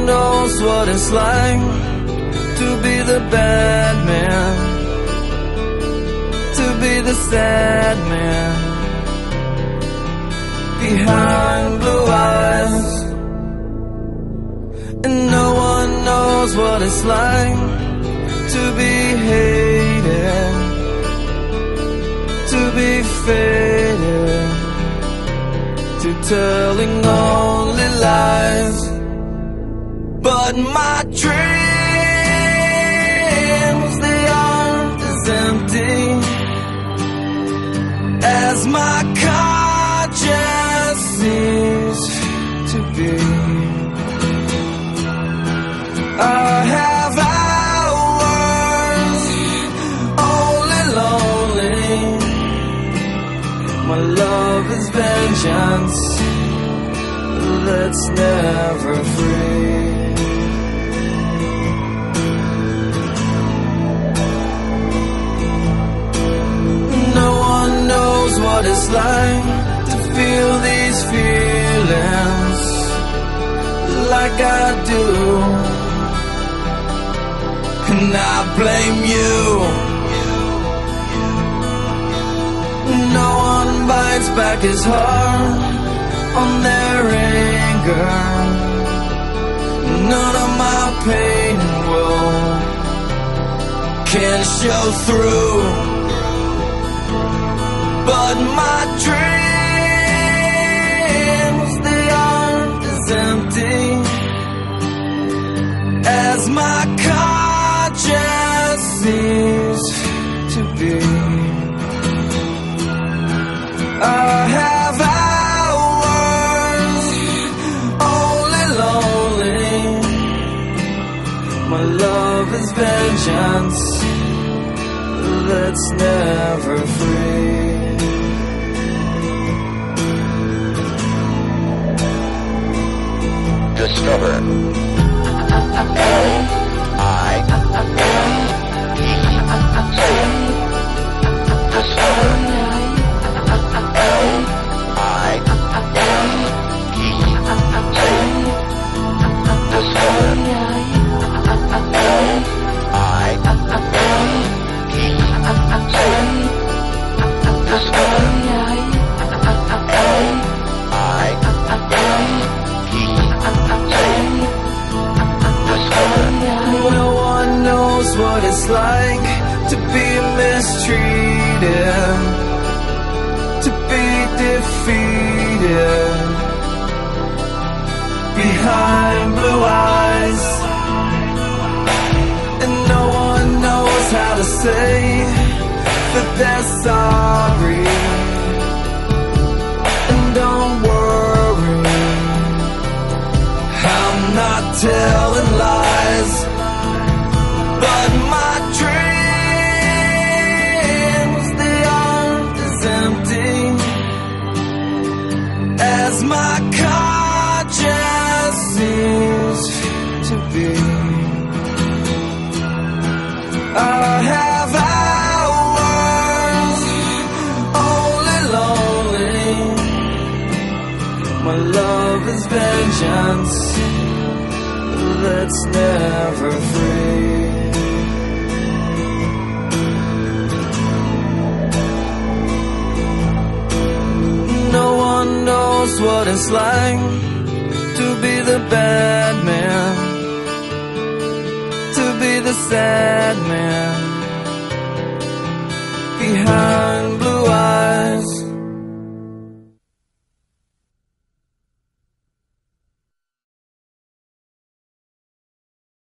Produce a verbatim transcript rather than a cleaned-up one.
one knows what it's like to be the bad man, to be the sad man behind blue eyes. And no one knows what it's like to be hated, to be faded, to telling only lies. But my dreams, they aren't as empty as my conscience seems to be. I have hours only lonely. My love is vengeance that's never free. No one knows what it's like to feel these feelings like I do. And I blame you. No one bites back his heart on their anger. None of my pain and woe can show through. But my dreams, they aren't as empty as my conscience seems to be. I have hours only lonely. My love is vengeance that's never free. Discover L I Discover L I Discover L I Discover No one knows what it's like to be mistreated, to be defeated behind blue eyes. And no one knows how to say that they're sorry. And don't worry, I'm not telling lies. But my dreams, they aren't as empty as my conscience seems to be. I have hours only lonely. My love is vengeance that's never free. No one knows what it's like to be the bad man, to be the sad man